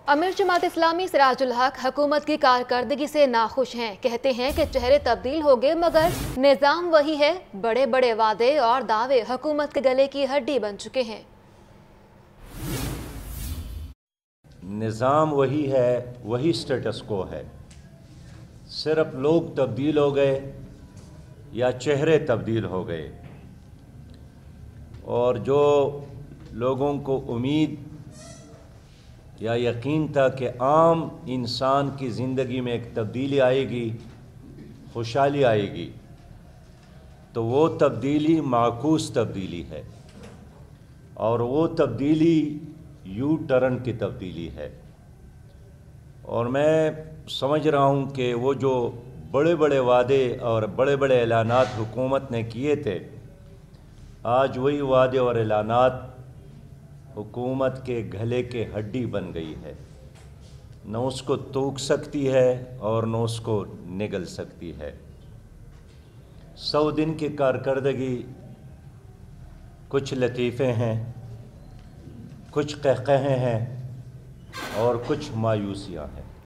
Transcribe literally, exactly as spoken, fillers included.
अमीर जमात-ए-इस्लामी सिराज-उल-हक हुकूमत की कारकर्दगी से नाखुश हैं। कहते हैं कि चेहरे तब्दील हो गए मगर निज़ाम वही है। बड़े बड़े वादे और दावे हुकूमत के गले की हड्डी बन चुके हैं। निज़ाम वही है, वही स्टेटस को है। सिर्फ लोग तब्दील हो गए या चेहरे तब्दील हो गए, और जो लोगों को उम्मीद या यकीन था कि आम इंसान की ज़िंदगी में एक तब्दीली आएगी, खुशहाली आएगी, तो वो तब्दीली माकूस तब्दीली है, और वो तब्दीली यू टर्न की तब्दीली है। और मैं समझ रहा हूँ कि वो जो बड़े बड़े वादे और बड़े बड़े ऐलानात हुकूमत ने किए थे, आज वही वादे और ऐलानात हुकूमत के गले के हड्डी बन गई है। न उसको तोक सकती है और न उसको निगल सकती है। सौ दिन की कारकर्दगी, कुछ लतीफ़े हैं, कुछ कहकहे हैं और कुछ मायूसियाँ हैं।